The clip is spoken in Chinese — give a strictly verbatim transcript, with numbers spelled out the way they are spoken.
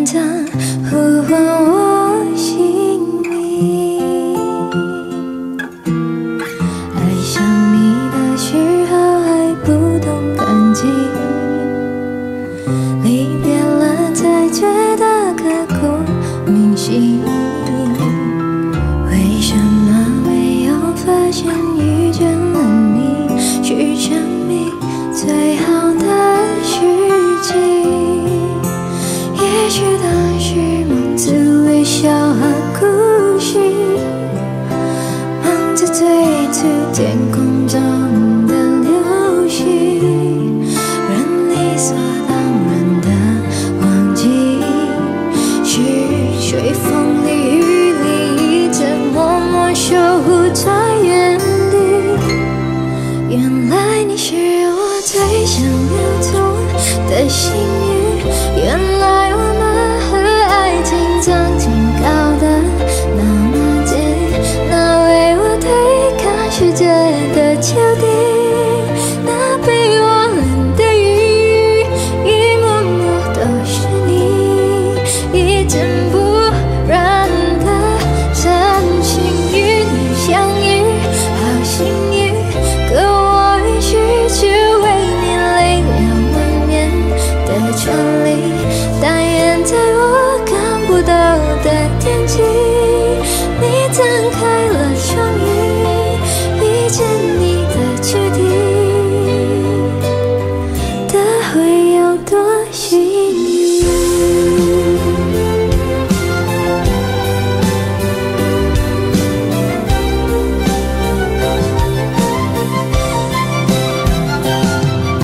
的呼唤我姓名。爱上你的时候还不懂感激，离别了才觉得刻骨铭心。为什么没有发现遇见了你是生命最好的时机？也许当时